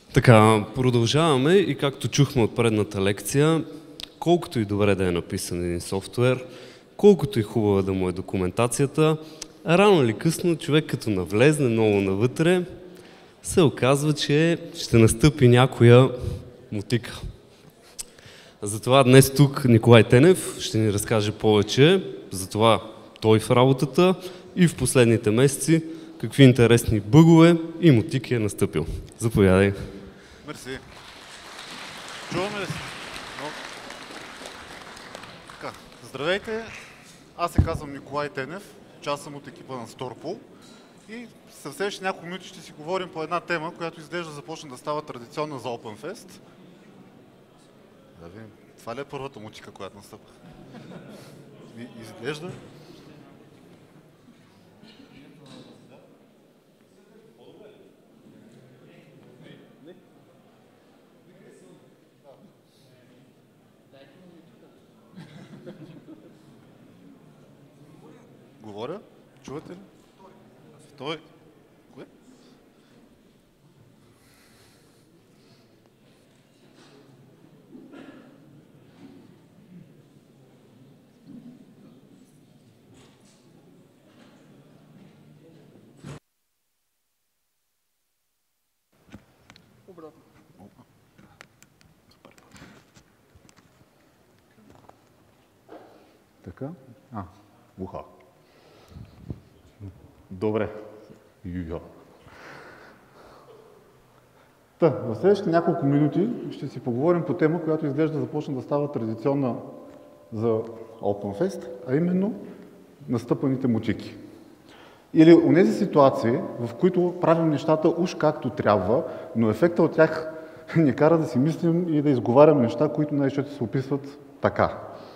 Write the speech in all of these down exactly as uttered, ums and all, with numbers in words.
Така, продължаваме и както чухме от предната лекция, колкото и добре да е написан един софтуер, колкото и хубава да му е документацията, рано или късно човек като навлезне много навътре, се оказва, че ще настъпи някоя мотика. Затова днес тук Николай Тенев ще ни разкаже повече за това той в работата и в последните месеци какви интересни бъгове и мотики е настъпил. Заповядай. Мерси. Чуваме ли се? Но... Така. Здравейте, аз се казвам Николай Тенев, част съм от екипа на Storpool и съвсем ще няколко минути ще си говорим по една тема, която изглежда започна да става традиционна за OpenFest. Да видим, това ли е първата мотика, която настъпва? Изглежда. Говоря? Чувате ли? Втори. Кое? Обратно. Така? А, уха. Добре. Йо. Та, в следващите няколко минути ще си поговорим по тема, която изглежда започна да става традиционна за OpenFest, а именно настъпаните мотики. Или онези ситуации, в които правим нещата уж както трябва, но ефекта от тях ни кара да си мислим и да изговарям неща, които най-често се описват така.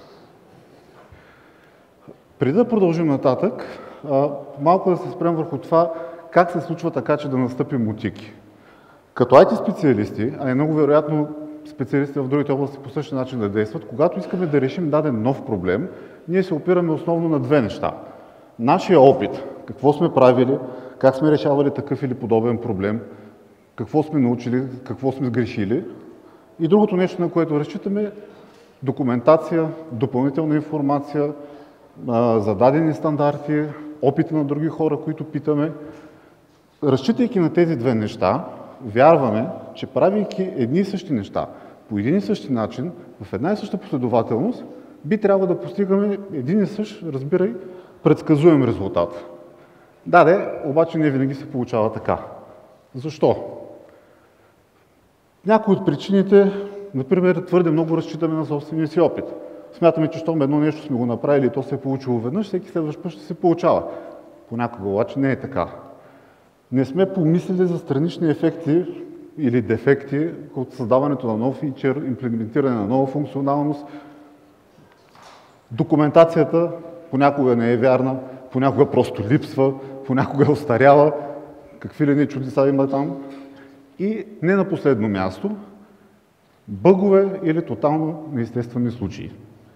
Преди да продължим нататък, малко да се спрем върху това как се случва така, че да настъпи мотики. Като ай ти специалисти, а е много вероятно специалисти в другите области по същия начин да действат, когато искаме да решим даден нов проблем, ние се опираме основно на две неща. Нашия опит, какво сме правили, как сме решавали такъв или подобен проблем, какво сме научили, какво сме сгрешили. И другото нещо, на което разчитаме, документация, допълнителна информация, зададени стандарти, опита на други хора, които питаме. Разчитайки на тези две неща, вярваме, че правейки едни и същи неща по един и същи начин, в една и съща последователност, би трябвало да постигаме един и същ, разбирай, предсказуем резултат. Да, де, обаче не винаги се получава така. Защо? Някои от причините, например, твърде много разчитаме на собствения си опит. Смятаме, че щом едно нещо сме го направили и то се е получило веднъж, всеки следващ път ще се получава. Понякога обаче не е така. Не сме помислили за странични ефекти или дефекти от създаването на нов фичър, имплементиране на нова функционалност. Документацията понякога не е вярна, понякога просто липсва, понякога е остаряла, какви ли не чудеса има там. И не на последно място, бъгове или тотално неестествени случаи.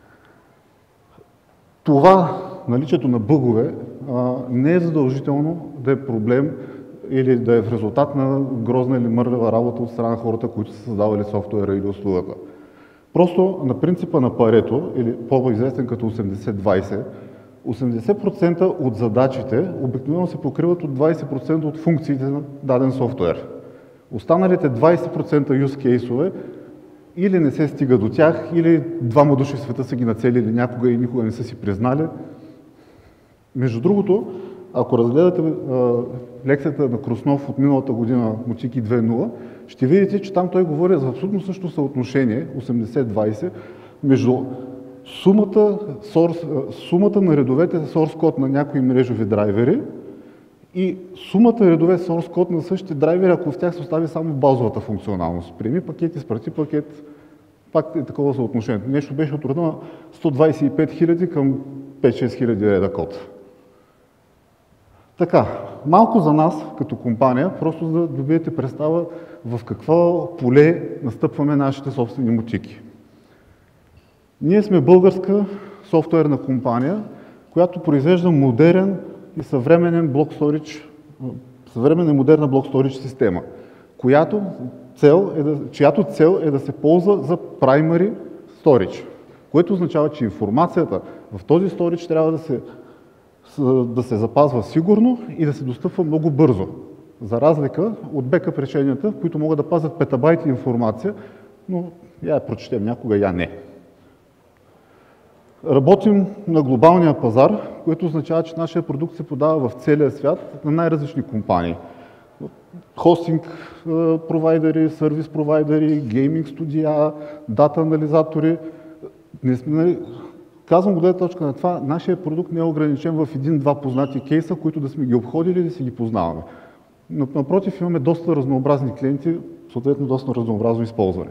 Това, наличието на бъгове, не е задължително да е проблем или да е в резултат на грозна или мърлева работа от страна на хората, които са създавали софтуера или услугата. Просто на принципа на Парето, или по-известен като осемдесет двайсет, осемдесет процента от задачите обикновено се покриват от двайсет процента от функциите на даден софтуер. Останалите двайсет процента use case-ове или не се стига до тях, или двама души в света са ги нацелили някога и никога не са си признали. Между другото, ако разгледате а, лекцията на Круснов от миналата година, Мотики две нула, ще видите, че там той говори за абсолютно също съотношение, осемдесет двайсет, между сумата, source, сумата на редовете source код на някои мрежови драйвери и сумата редове source код на същите драйвери, ако в тях се остави само базовата функционалност. Приеми пакет, изпрати пакет, пак е такова съотношение. Нещо беше от рода на сто двайсет и пет хиляди към пет-шест хиляди реда код. Така, малко за нас като компания, просто за да добиете представа в какво поле настъпваме нашите собствени мотики. Ние сме българска софтуерна компания, която произвежда модерен и съвременен блок сторидж, съвременна и модерна блок сторидж система. която цел е да, чиято цел е да се ползва за primary storage, което означава, че информацията в този storage трябва да се, да се запазва сигурно и да се достъпва много бързо, за разлика от бекъп решенията, които могат да пазят петабайти информация, но я я прочетем някога, я не. Работим на глобалния пазар, което означава, че нашия продукт се подава в целия свят на най-различни компании. Хостинг провайдери, сервис провайдери, гейминг студия, дата анализатори. Не сме, казвам го гледна точка на това, нашия продукт не е ограничен в един-два познати кейса, които да сме ги обходили и да си ги познаваме. Но напротив, имаме доста разнообразни клиенти, съответно доста разнообразно използване.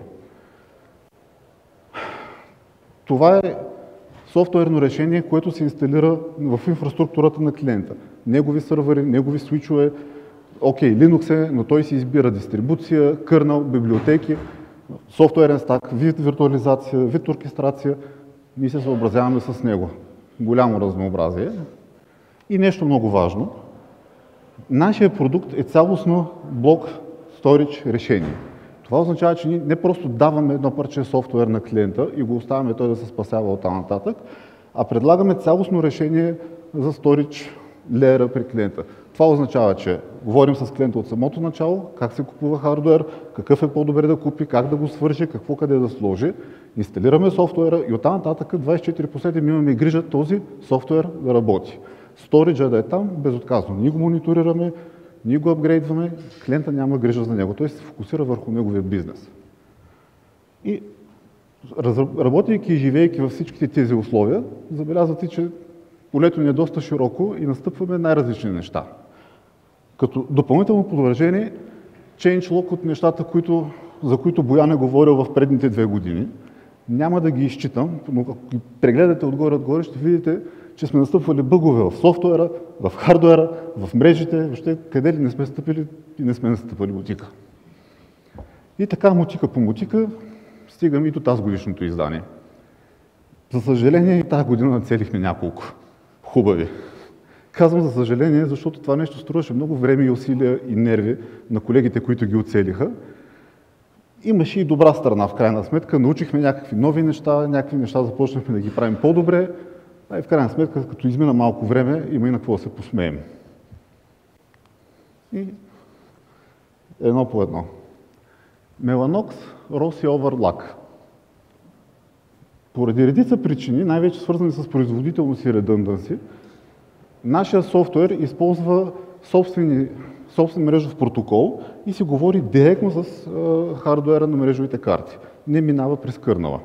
Това е софтуерно решение, което се инсталира в инфраструктурата на клиента. Негови сървъри, негови свичове, окей, Linux е, но той си избира дистрибуция, кърнел, библиотеки, софтуерен стак, вид виртуализация, вид оркестрация. Ние се съобразяваме с него. Голямо разнообразие. И нещо много важно. Нашия продукт е цялостно блок storage решение. Това означава, че ние не просто даваме едно парче софтуер на клиента и го оставяме той да се спасява от там нататък, а предлагаме цялостно решение за storage леера при клиента. Това означава, че говорим с клиента от самото начало, как се купува хардуер, какъв е по-добре да купи, как да го свържи, какво къде да сложи. Инсталираме софтуера и оттам нататък двайсет и четири по седем имаме грижа този софтуер да работи. Сториджа да е там безотказно. Ние го мониторираме, ние го апгрейдваме, клиента няма грижа за него. Той се фокусира върху неговия бизнес. И работейки и живейки във всичките тези условия, забелязвате, че полето ни е доста широко и настъпваме най-различни неща. Като допълнително подвържение, changelog от нещата, които, за които Боян е говорил в предните две години. Няма да ги изчитам, но ако ги прегледате отгоре-отгоре, ще видите, че сме настъпвали бъгове в софтуера, в хардуера, в мрежите, въобще къде ли не сме стъпили и не сме настъпали мотика. И така мотика по мотика стигаме и до тази годишното издание. За съжаление и тази година нацелихме няколко хубави. Казвам за съжаление, защото това нещо струваше много време и усилия и нерви на колегите, които ги оцелиха. Имаше и добра страна в крайна сметка. Научихме някакви нови неща, някакви неща започнахме да ги правим по-добре. А и в крайна сметка, като измина малко време, има и на какво да се посмеем. И едно по едно. Mellanox Rossi Overlock. Поради редица причини, най-вече свързани с производителност и редънданси, нашия софтуер използва собствени, собствен мрежов протокол и си говори директно с а, хардуера на мрежовите карти. Не минава през кърнала.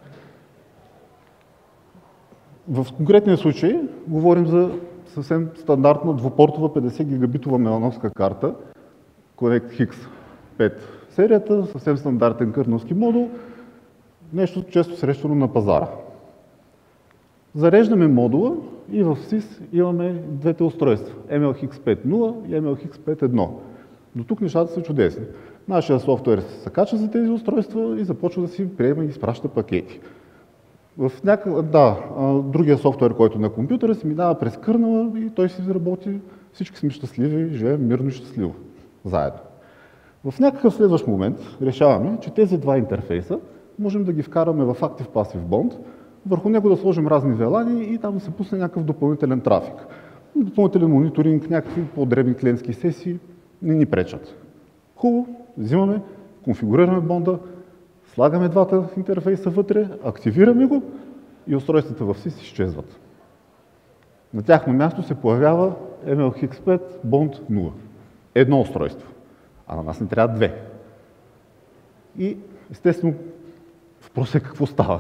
В конкретния случай говорим за съвсем стандартна двупортова петдесет гигабитова мелановска карта, ConnectX пет серията, съвсем стандартен кърнелски модул, нещо често срещано на пазара. Зареждаме модула и в сис имаме двете устройства, Ем Ел Икс пет точка нула и Ем Ел Икс пет точка едно. До тук нещата са чудесни. Нашия софтуер се кача за тези устройства и започва да си приема и изпраща пакети. В някакъв, да, другия софтуер, който на компютъра, си минава през кърнала и той си работи, всички сме щастливи, живеем мирно и щастливо, заедно. В някакъв следващ момент решаваме, че тези два интерфейса можем да ги вкараме в Active Passive Bond, върху него да сложим разни велани и там да се пусне някакъв допълнителен трафик. Допълнителен мониторинг, някакви по-дребни клиентски сесии не ни пречат. Хубаво, взимаме, конфигурираме бонда, слагаме двата интерфейса вътре, активираме го и устройствата в сис изчезват. На тяхно място се появява Ем Ел Икс пет Bond нула. Едно устройство. А на нас не трябва две. И естествено, въпросът е какво става.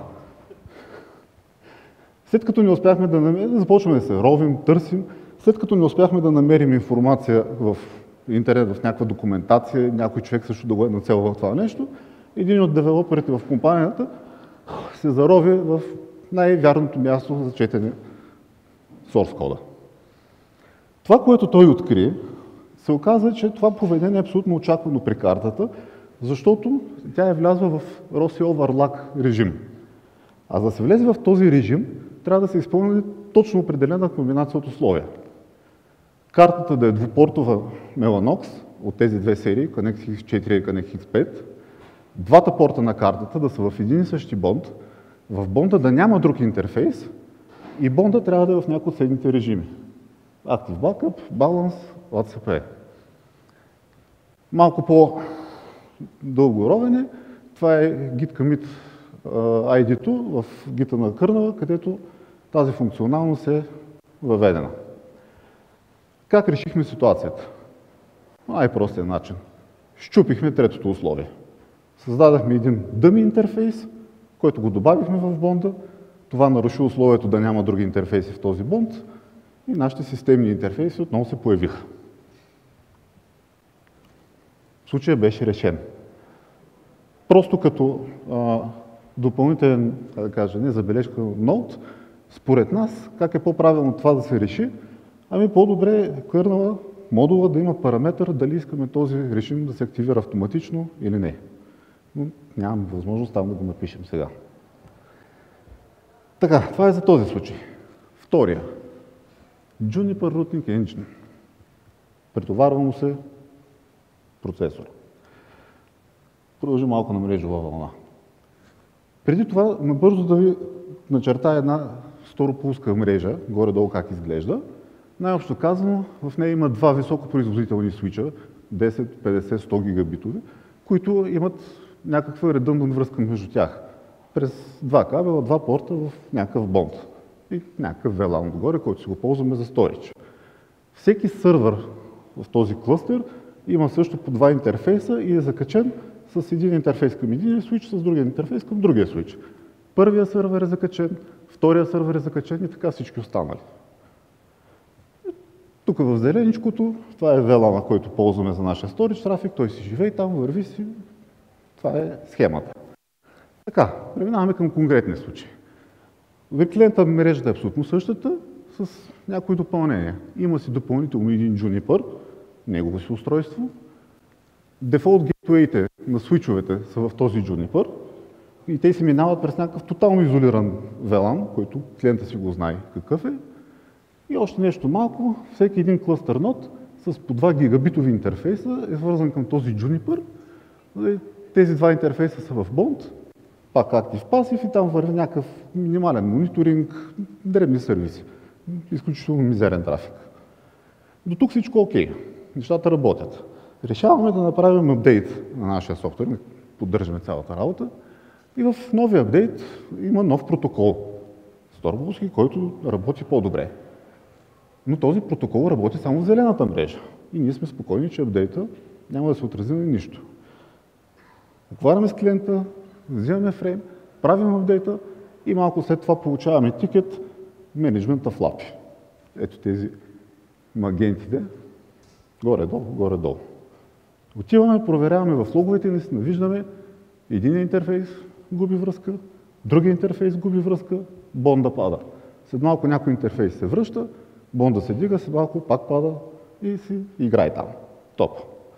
След като не успяхме да намерим, започваме да се ровим, търсим, след като не успяхме да намерим информация в интернет, в някаква документация, някой човек също да го е нацел в това нещо, един от девелоперите в компанията се зарови в най-вярното място за четене source кода. Това, което той откри, се оказа, че това поведение е абсолютно очаквано при картата, защото тя е влязла в Rossi Overlock режим. А за да се влезе в този режим, трябва да се изпълни точно определена комбинация от условия. Картата да е двупортова Mellanox, от тези две серии, ConnectX четири и ConnectX пет, двата порта на картата да са в един и същи бонд, в бонда да няма друг интерфейс и бонда трябва да е в някои от следните режими. Active Backup, Balance, о си пи. Малко по-дълго ровене, това е Git Commit ай ди-то в гита на кърнела, където тази функционалност е въведена. Как решихме ситуацията? Най-простият начин. Счупихме третото условие. Създадахме един дъми интерфейс, който го добавихме в бонда. Това наруши условието да няма други интерфейси в този бонд и нашите системни интерфейси отново се появиха. Случаят беше решен. Просто като а, допълнителен, да кажа, не забележка, ноут, според нас, как е по-правилно това да се реши? Ами по-добре кърнела, модула да има параметър дали искаме този режим да се активира автоматично или не. Но нямаме възможност там да го напишем сега. Така, това е за този случай. Втория. Juniper Routing Engine. Претоварва му се процесор. Продължи малко на мрежова вълна. Преди това, набързо да ви начертая една сторопулска мрежа, горе-долу как изглежда. Най-общо казано, в нея има два високопроизводителни свича, десет, петдесет, сто гигабитови, които имат някаква редъндна връзка между тях. През два кабела, два порта в някакъв бонд. И някакъв ви лан отгоре, който си го ползваме за сторидж. Всеки сървър в този клъстер има също по два интерфейса и е закачен с един интерфейс към един свич, с другия интерфейс към другия свич. Първия сървър е закачен, втория сървър е закачен и така всички останали. Тук в зеленичкото, това е ви лан, който ползваме за нашия сторидж трафик, той си живее там, върви си. Това е схемата. Така, преминаваме към конкретни случаи. В клиента мрежата е абсолютно същата, с някои допълнения. Има си допълнително един Juniper, негово си устройство. Дефолт гейтуеите на свичовете са в този Juniper и те си минават през някакъв тотално изолиран ви лан, който клиента си го знае какъв е. И още нещо малко, всеки един клъстър нод с по два гигабитови интерфейса е свързан към този Juniper. Тези два интерфейса са в бонд, пак актив-пасив и там върви някакъв минимален мониторинг, дребни сервиси. Изключително мизерен трафик. До тук всичко окей. Нещата работят. Решаваме да направим апдейт на нашия софтуер, поддържаме цялата работа и в новия апдейт има нов протокол, Сторобулски, който работи по-добре. Но този протокол работи само в зелената мрежа и ние сме спокойни, че апдейта няма да се отрази на нищо. Отваряме с клиента, взимаме фрейм, правим апдейта и малко след това получаваме тикет менеджмента флапи. Ето тези магентите, горе-долу, горе-долу. Отиваме, проверяваме в логовете и наистина виждаме един интерфейс губи връзка, другия интерфейс губи връзка, бонда пада. След малко някой интерфейс се връща, бонда се дига, след малко пак пада и си играе там. Топ.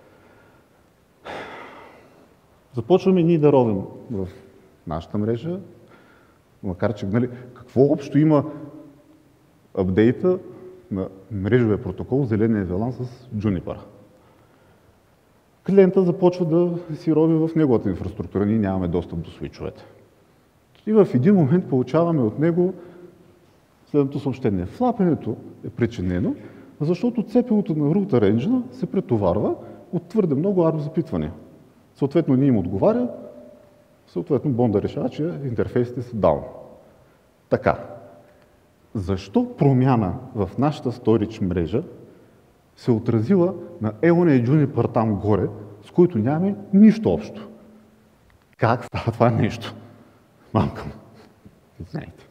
Започваме ние да ровим в нашата мрежа, макар че нали, какво общо има апдейта на мрежовия протокол, зеления ви лан с Juniper. Клиента започва да си рови в неговата инфраструктура, ние нямаме достъп до свичовете. И в един момент получаваме от него следното съобщение. Флапенето е причинено, защото ци пи ю-то на Router Engine се претоварва от твърде много арп запитвания. Съответно, ние им отговаря, съответно бонда решава, че интерфейсите са даун. Така, защо промяна в нашата storage мрежа се отразила на Елоне и Juniper там горе, с които нямаме нищо общо? Как става това нещо? Мамка му. Извинете.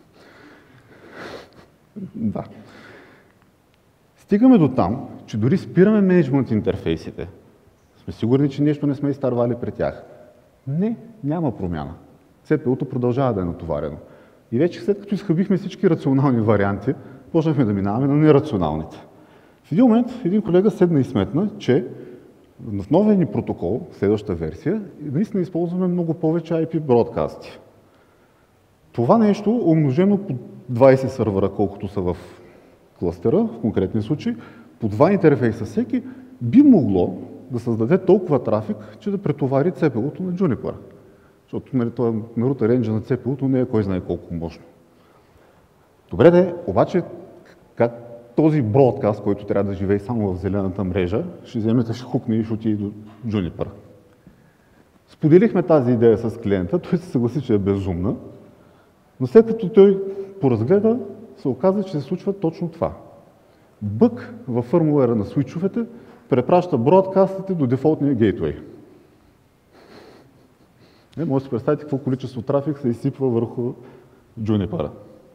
Да. Стигаме до там, че дори спираме менеджмент интерфейсите. Сме сигурни, че нещо не сме изтървали при тях. Не, няма промяна. ци пи ю-то продължава да е натоварено. И вече след като изхъбихме всички рационални варианти, почнахме да минаваме на нерационалните. В един момент един колега седна и сметна, че в новия ни протокол, следващата версия, наистина използваме много повече ай пи бродкасти. Това нещо, умножено по двайсет сървъра, колкото са в клъстера, в конкретния случай, по два интерфейса всеки, би могло да създаде толкова трафик, че да претовари ци пи ю-то на Juniper. Защото нали, това, на рутер енджин на ци пи ю-то не е кой знае колко мощно. Добре де, обаче как този бродкаст, който трябва да живее само в зелената мрежа, ще вземете, ще хукне и ще отиде до Juniper. Споделихме тази идея с клиента, той се съгласи, че е безумна, но след като той поразгледа, се оказа, че се случва точно това. Бък във фърмуера на свичовете препраща бродкастите до дефолтния гейтвей. Не, може да си представите какво количество трафик се изсипва върху Juniper.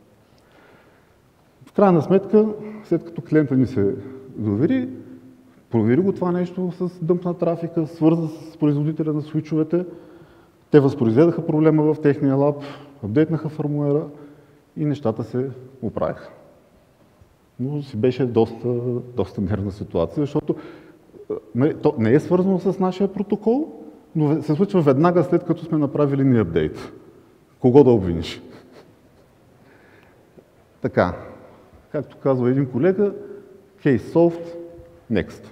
В крайна сметка, след като клиента ни се довери, провери го това нещо с дъмп на трафика, свърза с производителя на свичовете, те възпроизведаха проблема в техния лаб, апдейтнаха фърмуера и нещата се оправиха. Но си беше доста, доста нервна ситуация, защото то не е свързано с нашия протокол, но се случва веднага след като сме направили ни апдейт. Кого да обвиниш? Така, както казва един колега, case solved, next.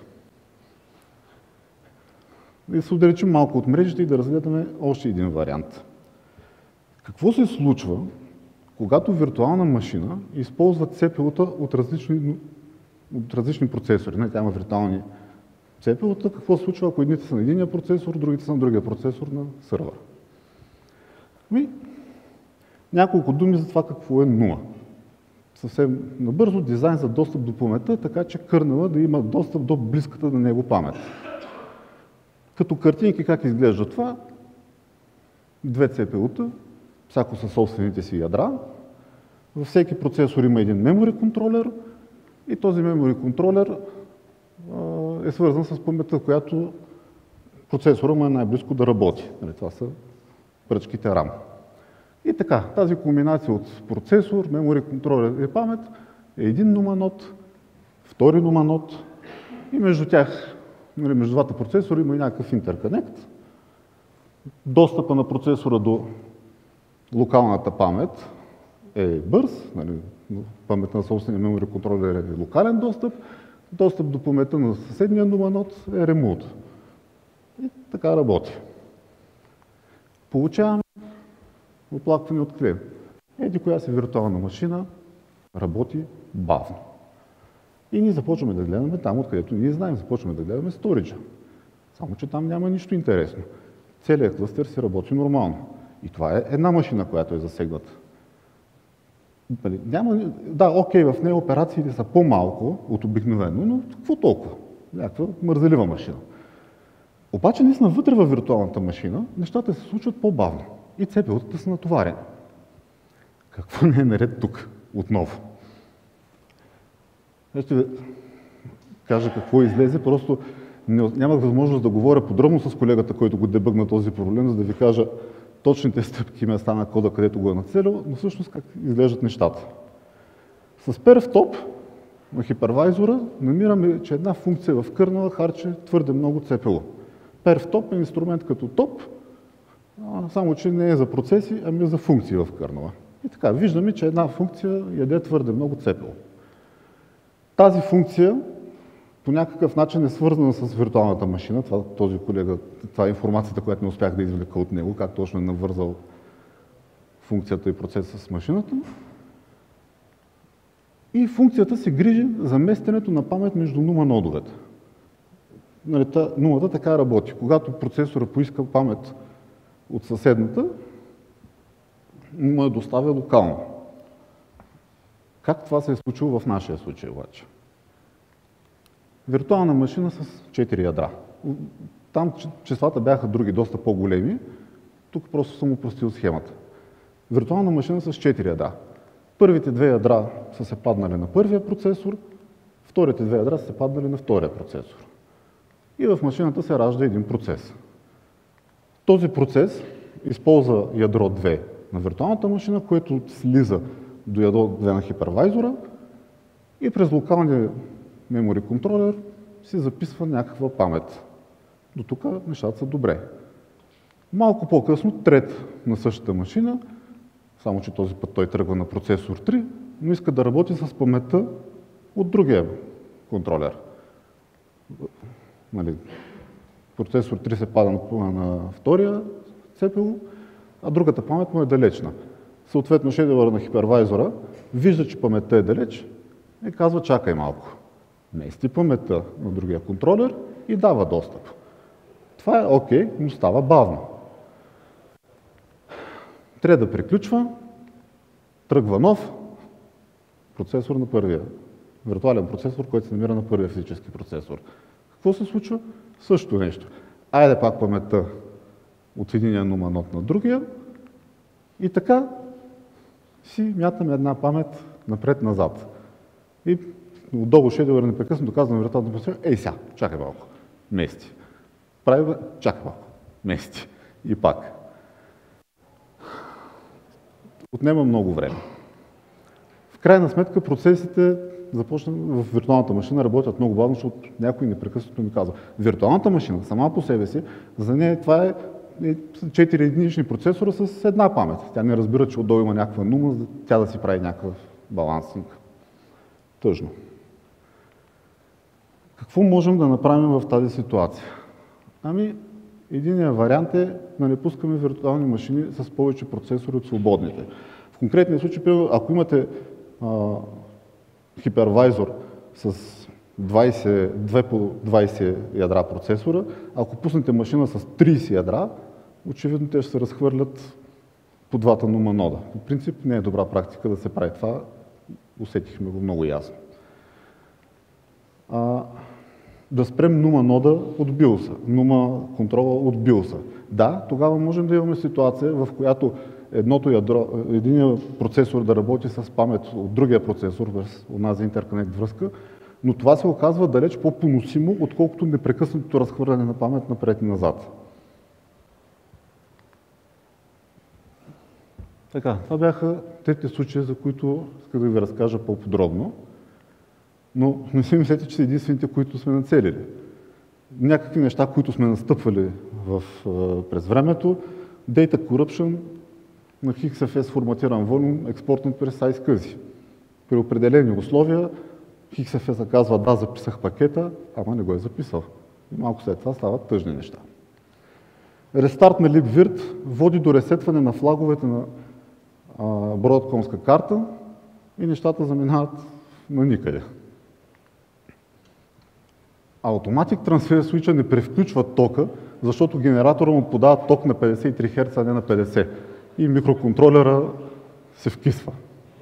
Да се отдалечим малко от мрежите и да разгледаме още един вариант. Какво се случва, когато виртуална машина използва ци пи ю-та от различни, от различни процесори? Не, тя има виртуални ци пи ю-та. Какво се случва, ако едните са на единия процесор, другите са на другия процесор на сървър? И няколко думи за това какво е нула. Съвсем набързо дизайн за достъп до паметта, така че кърнела да има достъп до близката на него памет. Като картинки как изглежда това? Две ци пи ю-та, всяко със собствените си ядра. Във всеки процесор има един memory контролер и този memory контролер е свързан с паметта, която процесора му е най-близко да работи. Това са пръчките RAM. И така, тази комбинация от процесор, memory контролер и памет е един нуманод, втори нуманод и между тях, между двата процесора има и някакъв интерконект. Достъпа на процесора до локалната памет е бърз, нали, паметта на собствения memory контролер е локален достъп, достъп до паметта на съседния нуманод е remote. И така работи. Получаваме оплакване от клиент. Еди коя си виртуална машина работи бавно. И ние започваме да гледаме там, откъдето ние знаем, започваме да гледаме сториджа. Само че там няма нищо интересно. Целият клъстер си работи нормално. И това е една машина, която е засегната. Няма, да, окей, в нея операциите са по-малко от обикновено, но какво толкова? Някаква мързелива машина. Обаче, наистина, вътре във виртуалната машина, нещата се случват по-бавно. И ци пи ю-тата са натоварени. Какво не е наред тук отново? Ще ви кажа какво излезе, просто нямах възможност да говоря подробно с колегата, който го дебъгна този проблем, за да ви кажа точните стъпки места на кода, където го е нацелил, но всъщност как изглеждат нещата. С perfTop на хипервайзора намираме, че една функция в кърнела харчи твърде много ци пи ю. perfTop е инструмент като топ, само че не е за процеси, ами за функции в кърнела. И така, виждаме, че една функция яде твърде много ци пи ю. Тази функция по някакъв начин е свързана с виртуалната машина. Това, този колега, това е информацията, която не успях да извлека от него, как точно е навързал функцията и процеса с машината. И функцията се грижи за местенето на памет между нума нодовете. Нали, нумата така работи. Когато процесора поиска памет от съседната, му я доставя локално. Как това се е случило в нашия случай обаче? Виртуална машина с четири ядра. Там числата бяха други, доста по-големи. Тук просто съм упростил схемата. Виртуална машина с четири ядра. Първите две ядра са се паднали на първия процесор, вторите две ядра са се паднали на втория процесор. И в машината се ражда един процес. Този процес използва ядро две на виртуалната машина, което слиза до ядро две на хипервайзора и през локалния memory контролер си записва някаква памет. До тук нещата са добре. Малко по-късно трет на същата машина, само че този път той тръгва на процесор три, но иска да работи с паметта от другия контролер. Нали, процесор три се пада на, на втория Си Пи Ю, а другата памет му е далечна. Съответно, шедевъра на хипервайзора вижда, че паметта е далеч и казва: чакай малко. Мести паметта на другия контролер и дава достъп. Това е окей, но става бавно. Трябва да приключва, тръгва нов процесор на първия, виртуален процесор, който се намира на първия физически процесор. Какво се случва? Същото нещо. Айде пак паметта от единия нума нод на другия и така си мятаме една памет напред-назад. И отдолу шедевър непрекъснато казва на виртуалния процесор: ей сега, чакай малко, мести. Прави, чакай малко, мести. И пак. Отнема много време. В крайна сметка процесите започна в виртуалната машина работят много бавно, защото някой непрекъснато ми казва: виртуалната машина сама по себе си, за нея това е четири единични процесора с една памет. Тя не разбира, че отдолу има някаква нума, за тя да си прави някакъв балансинг. Тъжно. Какво можем да направим в тази ситуация? Ами, единият вариант е да не пускаме виртуални машини с повече процесори от свободните. В конкретния случай, ако имате а, хипервайзор с двайсет, две по двайсет ядра процесора, ако пуснете машина с трийсет ядра, очевидно те ще се разхвърлят по двата нума нода. По принцип не е добра практика да се прави това, усетихме го много ясно. А, да спрем нума нода от биоса, нума контрола от биоса. Да, тогава можем да имаме ситуация, в която едното ядро, единият процесор да работи с памет от другия процесор, през онази интерконект връзка, но това се оказва далеч по-поносимо, отколкото непрекъснатото разхвърляне на памет напред и назад. Така, това бяха трите случаи, за които исках да ви разкажа по-подробно. Но не си мислете, че са единствените, които сме нацелили. Някакви неща, които сме настъпвали в, през времето, Data Corruption на Х Ф С форматиран волюм, експортнат през iSCSI. При определени условия Х Ф С казва: да, записах пакета, ама не го е записал. И малко след това стават тъжни неща. Рестарт на libvirt води до ресетване на флаговете на Broadcom-ска карта и нещата заминават на никъде. Automatic Transfer Switch не превключва тока, защото генератора му подава ток на петдесет и три херца, а не на петдесет. И микроконтролера се вкисва.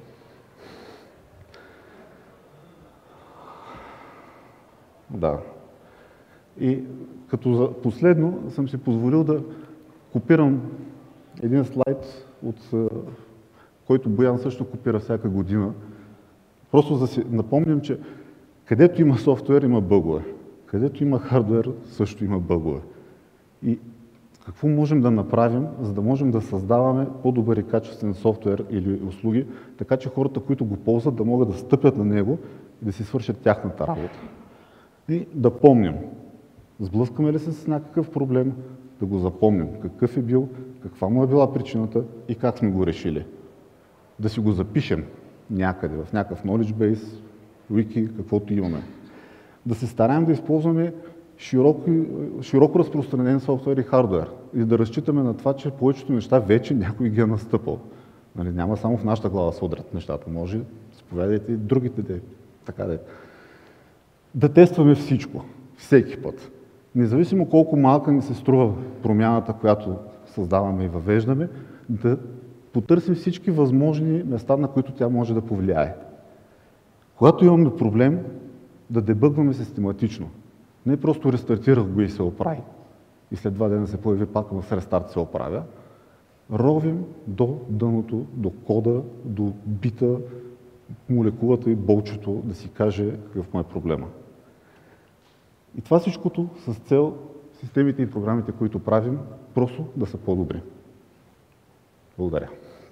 Да. И като последно съм си позволил да копирам един слайд, от който Боян също копира всяка година. Просто за да си напомням, че където има софтуер, има бъгове. Където има хардуер, също има бъгове. И какво можем да направим, за да можем да създаваме по-добър и качествен софтуер или услуги, така че хората, които го ползват, да могат да стъпят на него и да си свършат тяхната работа. И да помним, сблъскаме ли се с някакъв проблем, да го запомним, какъв е бил, каква му е била причината и как сме го решили. Да си го запишем някъде, в някакъв knowledge base, wiki, каквото имаме. Да се стараем да използваме широко, широко разпространен софтуер и хардуер и да разчитаме на това, че повечето неща вече някой ги е настъпал. Нали, няма само в нашата глава се удрят нещата, може, сповядайте и другите де, така де. Да тестваме всичко, всеки път. Независимо колко малка ни се струва промяната, която създаваме и въвеждаме, да потърсим всички възможни места, на които тя може да повлияе. Когато имаме проблем, да дебъгваме систематично. Не просто рестартирах го и се оправи. И след два дена се появи пак, но с рестарт се оправя. Ровим до дъното, до кода, до бита, молекулата и болчето да си каже какъв му е проблема. И това всичкото с цел системите и програмите, които правим, просто да са по-добри. Благодаря.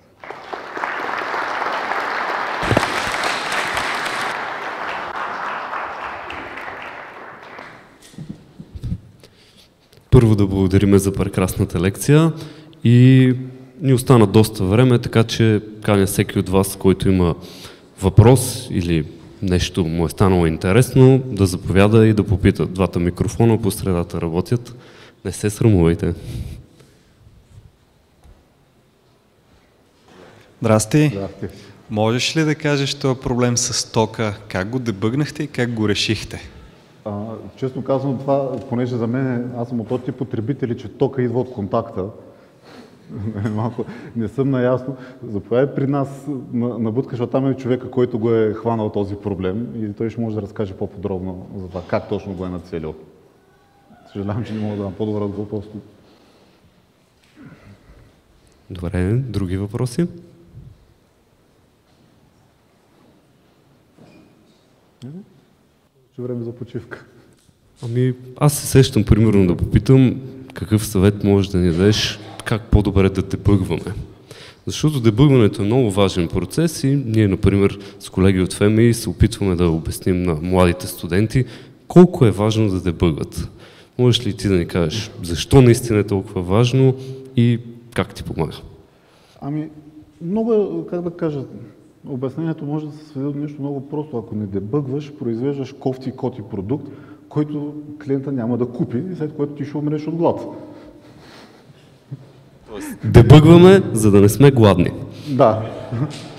Първо да благодарим за прекрасната лекция и ни остана доста време, така че каня всеки от вас, който има въпрос или нещо му е станало интересно, да заповяда и да попита. Двата микрофона по средата работят. Не се срамувайте. Здрасти. Здрасти. Можеш ли да кажеш този проблем с тока, как го дебъгнахте и как го решихте? А, честно казвам това, понеже за мен, аз съм от този тип потребители, че тока идва от контакта. Малко не съм наясно. Заповядай при нас на, на Будка, защото там е човека, който го е хванал този проблем и той ще може да разкаже по-подробно за това, как точно го е нацелил. Съжалявам, че не мога да дам по-добър отговор просто. Добре, други въпроси? Ще време за почивка. Ами, аз се сещам, примерно, да попитам какъв съвет можеш да ни дадеш, как по-добре да дебъгваме. Защото дебъгването е много важен процес и ние, например, с колеги от ФМИ се опитваме да обясним на младите студенти колко е важно да дебъгват. Можеш ли ти да ни кажеш защо наистина е толкова важно и как ти помага? Ами, много е, как да кажа, обяснението може да се сведе до нещо много просто. Ако не дебъгваш, произвеждаш кофти коти продукт, който клиента няма да купи и след което ти ще умреш от глад. Дебъгваме, за да не сме гладни. Да.